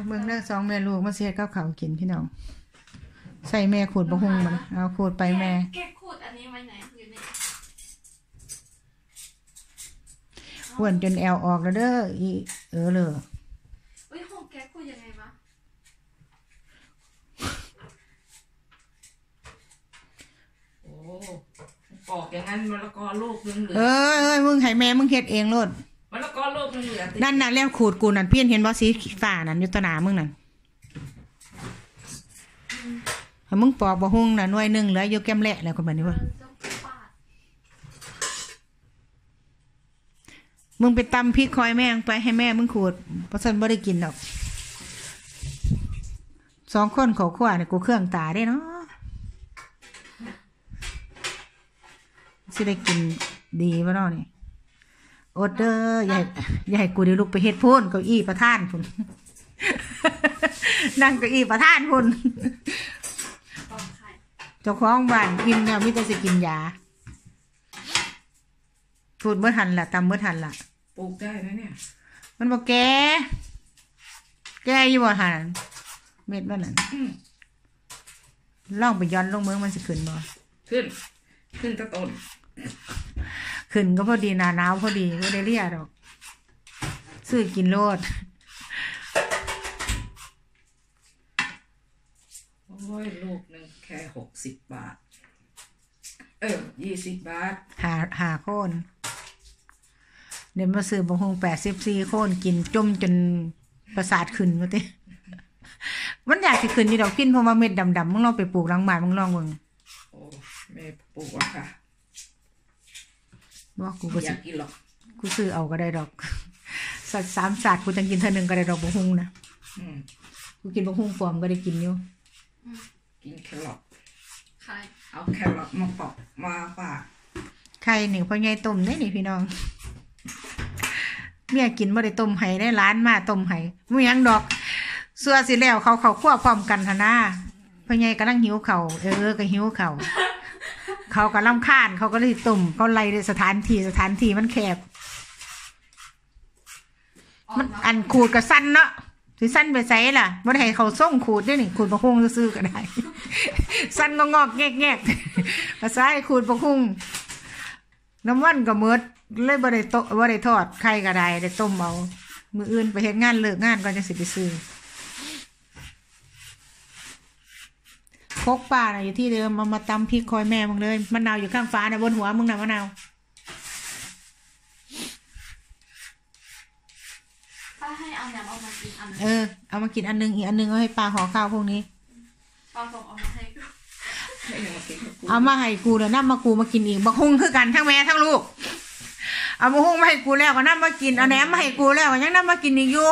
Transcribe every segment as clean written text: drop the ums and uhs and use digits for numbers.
เมืองเลิก2 แม่ลูกมาเสียกับเขากินพี่น้องใส่แม่ขูดบะฮุงมันเอาขูดไปแม่แกขูดอันนี้ไว้ไหนอยู่ในอ้วนจนแอวออกแล้วเด้ออีเลยอุ้ยของแกขูดยังไงวะโอ้ปอกอย่างนั้นมะละกอลูกนึงเหลือมึงให้แม่มึงเฮ็ดเองโลดมะละกอลูกนึงเหลือนั่นน่ะแล้วขูดกูนั่นเพี้ยนเห็นบ่สีฟ้านั่นอยู่ตะหนามึงนั่นมึงปอกบะฮุงน่ะหน่วยนึงเหลืออยู่แก้มแหละแล้วคนแบบนี้ว่ามึงไปตำพริกคอยแม่งไปให้แม่มึงขูดเพราะฉันไม่ได้กินหรอก2 คนเขาขวาเนี่ยกูเครื่องตาได้เนาะสิได้กินดีป่ะเนาะนี่อดเด้อใหญ่กูเดี๋ยวลุกไปเฮ็ดพูนเก้าอี้ประธานพุ่นนั่งเก้าอี้ประธานพุ่นเจ้าของบ้านกินเนี่ยมิแต่สิกินยาพูดเมื่อทันล่ะตำเมื่อทันล่ะปลูกได้ไหมเนี่ยมันบอกแกอยู่บ่หันเม็ดมันนั่นล่องไปย้อนลงเมืองมันสิขึ้นบ่ขึ้นตะต้นขึ้นก็พอดีหนาหนาวพอดีก็ได้เรียดอกซื้อกินโลดโอ้ยลูกนึงแค่60 บาท20 บาทหาโคนเดี๋ยวมาซื้อบางคง84 โคนกินจมจนประสาทขึ้นมาติมันอยากจะขึ้นอยู่ดอกพินเพราะว่าเม็ดดำๆมึงลองไปปลูกหลังบ้านมึงลองเบิ่งโอ้แม่ปลูกแล้วค่ะบ่กูก็อยากกินหรอกกูซื้อเอาก็ได้ดอกสัตว์3 ศาสตร์กูจังกินเท่านึงก็ได้ดอกบางคงนะกูกินบางคงฟอมก็ได้กินอยู่กินแครอทใช่เอาแครอทมาปอกมาฝากไข่หนึ่งพ่อใหญ่ต้มได้นี่พี่น้องเมียกินบ่ได้ต้มไห้ได้ร้านมาต้มไห้มื้อยังดอกเสื้อสิแล้วเขาคั่วพร้อมกันหั่นนะพ่อใหญ่กำลังหิวข้าวก็หิวข้าวเขาก็รำคาญเขาก็เลยต้มเขาไล่ในสถานที่มันแคบมันอันขูดก็สั้นเนาะสิสั้นไปไสล่ะบ่ได้ให้เขาส่งขูดได้นี่ขูดบะฮุงซื่อๆก็ได้สั้นงอกๆแงกๆภาษาขูดบะฮุงน้ำมันก็หมดเลยบ่ได้ทอดไข่ก็ได้ได้ต้มเอามื้ออื่นไปเฮ็ดงานเลิกงานก็จังสิไปซื้อพกป้าน่ะอยู่ที่เดิมมาตำพริกคอยแม่มึงเลยมะนาวอยู่ข้างฟ้าน่ะบนหัวมึงน่ะมะนาวป้าให้เอาแหนมเอามากินอันนึงเอามากินอันนึงอีกอันนึงเอาให้ป้าห่อข้าวพวกนี้ป้าส่งเอามาให้เอามาให้กูแล้วนำมากูมากินอีกบักฮุงคือกันทั้งแม่ทั้งลูกเอาบักฮุงมาให้กูแล้วก็นำมากินเอาแหนมมาให้กูแล้วก็ยังนำมากินอีกอยู่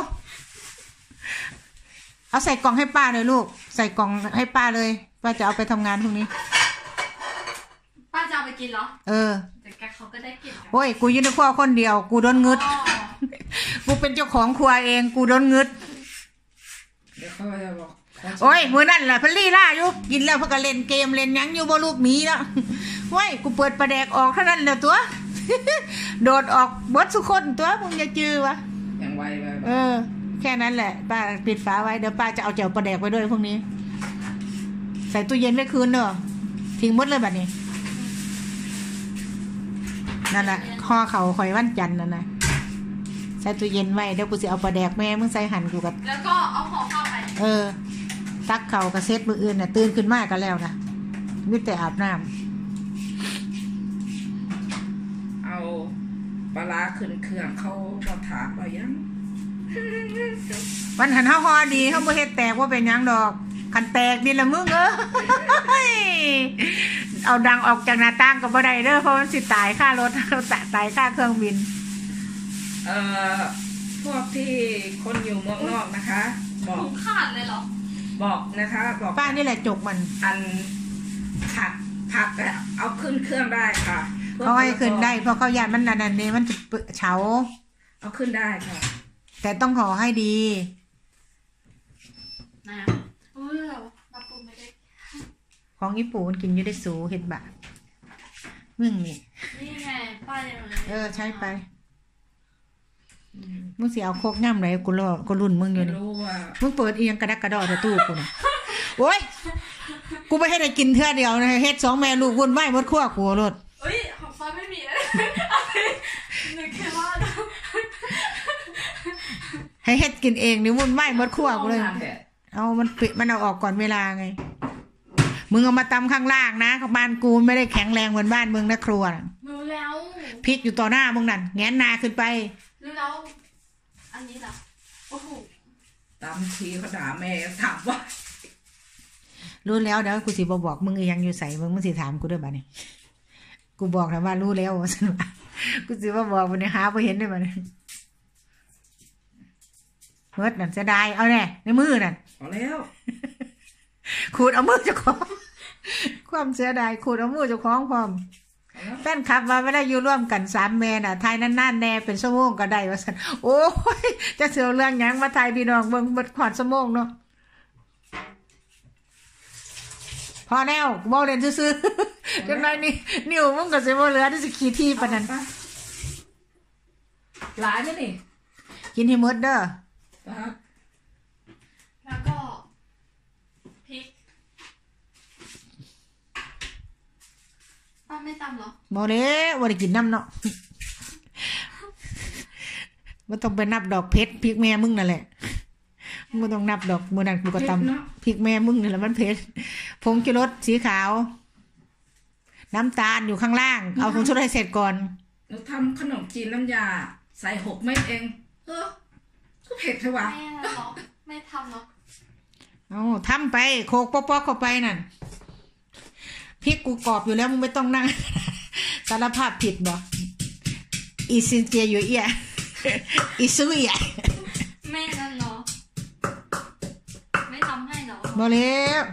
เอาใส่กล่องให้ป้าเลยลูกใส่กล่องให้ป้าเลยป้าจะเอาไปทำงานพรุ่งนี้ป้าจะเอาไปกินเหรอแต่แกเขาก็ได้กินโอ้ยกูอยู่ในครัวคนเดียวกูโดนงึดกูเป็นเจ้าของครัวเองกูโดนงึดเดี๋ยวเขาจะบอกโอ้ยมื้อนั่นแหละพลี่ล่าอยู่กินแล้วเพิ่นก็เล่นเกมเล่นหยังอยู่บ่ลูกหมีแล้วโอ้ยกูเปิดปลาแดกออกเท่านั้นแหละตัวโดดออกเบิดทุกคนตัวมึงอย่าจื้อวะยังไวไปแค่นั้นแหละป้าปิดฝาไว้เดี๋ยวป้าจะเอาเจียวปลาแดกไปด้วยพวกนี้ใส่ตู้เย็นไว้คืนเด้อทิ้งหมดเลยบัดนี้นั่นแหละห่อเขาข่อยวันจันทร์นั่นน่ะใส่ตู้เย็นไว้เดี๋ยวกูสิเอาปลาแดกแม่มึงใส่หั่นกูกับแล้วก็เอาห่อข้าวไปตักเข่ากระเซ็ตมืออื่นน่ะตื่นขึ้นมากันแล้วนะมิแต่อาบน้ำเอาปลาขึ้นเครื่องเขามาถามว่ายังวันหันห่อดีเขาบ่เฮ็ดแตกว่าเป็นยังดอกคันแตกดิละมึงเอาดังออกจากหน้าต่างก็บ่ได้เด้อเพราะมันสิตายค่ารถตายค่าเครื่องบินพวกที่คนอยู่เมืองนอกนะคะบอกขาดเลยเหรอบอกนะคะบอกป้านี่แหละจกมันอันผักเอาขึ้นเครื่องได้ค่ะเขาให้ขึ้นได้เพราะเขายานมันนั่นนี่มันจะเฉาเอาขึ้นได้ค่ะแต่ต้องห่อให้ดีนะรับปูไม่ได้ของญี่ปุ่นกินอยู่ได้สูเห็ดบะมึงนี่ไงป้าเลยใช้ไปมึงสิเอาโคกย่ำไหนกูรุ่นมึงอยู่นี่มึงเปิดเอียงกระดักกระดอในตู้กูน่ะโอ้ยกูไม่ให้ได้กินเท่าเดียวนะเฮ็ด2แม่ลูกวุ่นวายหมดครัวกูรถเอ้ยของฟ้าไม่มีอะไรนึกแค่ว่าให้เฮ็ดกินเองนี่วุ่นวายหมดครัวกูเลยเอามันปิดมันเอาออกก่อนเวลาไงมึงเอามาตำข้างล่างนะบ้านกูไม่ได้แข็งแรงเหมือนบ้านมึงนะครัวรู้แล้วพริกอยู่ต่อหน้ามึงนั่นแงนหน้าขึ้นไปรู้แล้วอันนี้ล่ะโอ้โหตำทีเขาด่าแม่ถามว่ารู้แล้วเดี๋ยวกูสิบอกมึงยังอยู่ใส่มึงสิถามกูด้วยบ้านี่กูบอกนะว่ารู้แล้วสนุกกูสิว่าบอกวันนี้หาไปเห็นได้บ้านี่เฮ้ยนั่นจะได้เอาแน่ในมือนั่นพอแล้วขูดเอามือเจ้าของความเสียดายขูดเอามือเจ้าของพร้อมแฟนคลับว่าไม่ได้อยู่ร่วมกัน3แม่น่ะไทยนั่นๆแน่เป็นชั่วโมงก็ได้ว่าสันโอ้ยจะเสือเรื่องยังมาไทยพี่น้องเบิ่งเบิดขอดชั่วโมงเนาะพอแล้วบ่เล่นซื่อๆจังได๋นี่นิ้วมึงก็สิบ่เหลือที่สิขี้ที่ปานนั้นหลายมั้ยนี่กินให้หมดเด้อแล้วก็พริกป้าไม่ตำหรอบ่เด้บ่ได้กินน้ำเนาะบ่ต้องไปนับดอกเพชรพริกแม่มึงนั่นแหละมึงต้องนับดอกมื้อนั้นกูก็ตำพริกแม่มึงนี่แหละมันเผ็ดผงชูรสสีขาวน้ำตาลอยู่ข้างล่างเอาผงชูรสให้เสร็จก่อนหนูทำขนมจีนน้ำยาใส่6 เม็ดเองก็เผ็ดใช่ปะไม่ทำหรอกเอาทำไปโคกป๊อกๆเข้าไปนั่นพริกกูกรอบอยู่แล้วมึงไม่ต้องนั่งสารภาพผิดบ่อีซินเจียอยู่เอียอีซุยอ่ะแม่นั่นเหรอไม่ทำให้เหรอบ่แล้ว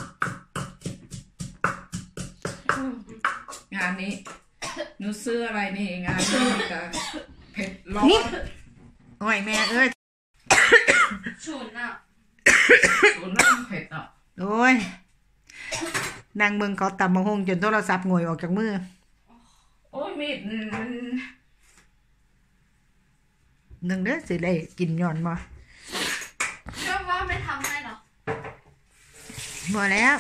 งานนี้หนูซื้ออะไรนี่งานนี้ก็เผ็ดร้อนโอ้ยแม่เอ้ยฉุนอ่ะฉุนน้ำเผ็ดอ่ะโอ้ยนางเมืองเขาตำมะฮงจนโทรศัพท์งวยออกจากมือโอ้ยมีดนึงเด้อสิได้กินย้อนบ่ก็ว่าไม่ทำให้หรอบ่แล้ว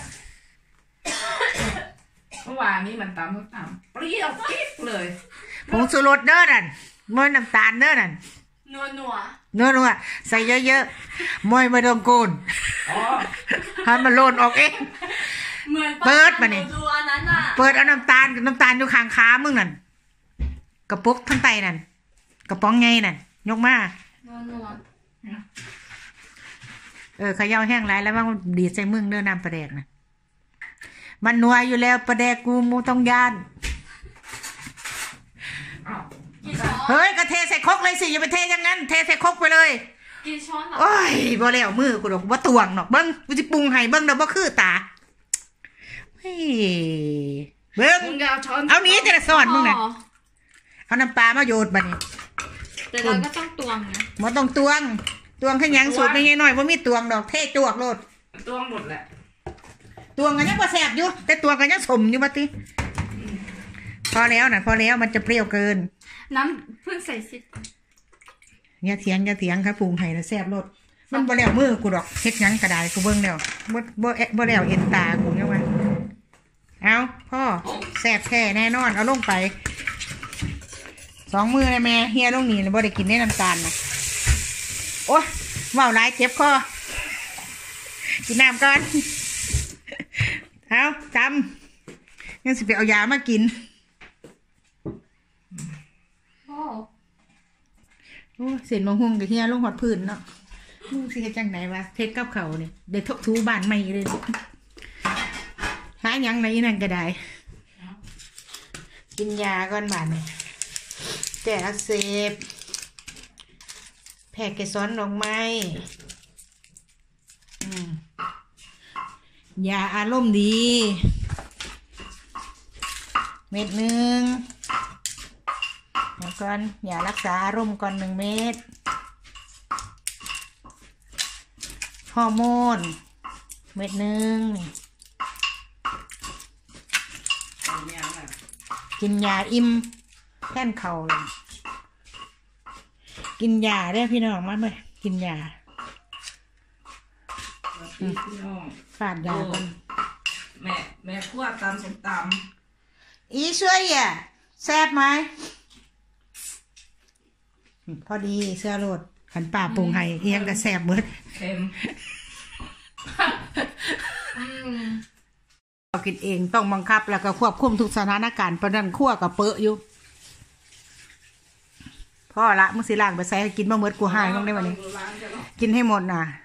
เมื่อวานนี้มันตำเปรี้ยวปิ๊บเลยผงชูรสเด้อนั่นมวยน้ำตาลเด้อนั่นนัวใส่เยอะๆมวยไม่ต้องโกนให้มันโลนออกเองเปิดมานี่เปิดเอาน้ำตาลอยู่ข้างขามึงนั่นกระปุกทั้งไตนั่นกระป๋องไงนั่นยกมาเขย่าแห้งไรแล้วว่าดีใส่มึงเด้อน้ำปลาแดกนะมันนัวอยู่แล้วปลาแดกกูมูต้องย่านเฮ้ยก็เทใส่ครกเลยสิอย่าไปเทอย่างนั้นเทใส่ครกไปเลยกี่ช้อนหรอโอ้ยบ่แล้วมือกูดอกบ่ตวงหรอกเบิ้งกูจะปรุงให้เบิ้งเดี๋ยวบ่คือตาเฮ้ยเบิ้งเอานี้จะสอนมึงนะเอาน้ำปลามาโยนบัดนี้แต่เราก็ต้องตวงนะบ่ต้องตวงแค่ยังสูตรไม่ง่ายหน่อยบ่มีตวงดอกเทจวกโลดตวงหมดแหละตวงกันยังบ่แซ่บอยู่แต่ตวงกันยังสมอยู่บัดนี้พอแล้วนะพอแล้วมันจะเปรี้ยวเกินน้ำเพิ่งใส่ซิอย่าเถียงครับปรุงให้แล้วแซ่บโลดมันบ่แล้วมือกูดอกเฮ็ดยังก็ได้กูเบิ่งแล้วบ่แล้วเอ็นตากูยังว่าเอาพ่อแซ่บแท้แน่นอนเอาลงไป2 มือเลยแม่เฮียลงนี่บ่ได้กินได้น้ำตาลนะโอ๊ยว้าวหลายเจ็บคอกินน้ำก่อนเอาจำยังสิไปเอายามากินโอ้เสร็จมะฮุ่งกับเฮียลงหอดพื้นเนาะมึงสิเฮ็ดจังไหนวะเฮ็ดกับเขาเนี่ยเดี๋ยวทบทูบ้านใหม่เลยหายังไหนนั่นก็ได้กินยาก่อนบ้านแก้อักเสบแผลเกสรดอกไม้ยาอารมณ์ดีเม็ดหนึ่งก่อนอย่ารักษาอารมณ์ก่อน1 เม็ดฮอร์โมนเม็ดหนึ่งกินยาอิ่มแท่นเข่าเลยกิกินยาได้พี่น้องมาเลยกินยาพี่น้องฝาดยาก่อนแม่คั่วตำส้มตอีช่วยอ่ะแซ่บไหมพอดีเสื้อโลดขันป่าปรุงให้เอียงก็แซ่บเบิดำเค็มเรากินเองต้องบังคับแล้วก็ควบคุมทุกสถานการณ์เพราะนั้นคั่วกับเปอะอยู่พ่อละมึงสิล่างไปใส่ให้กินบ้างเบิดกูหายบ้างได้วันนี้ กินให้หมดน่ะ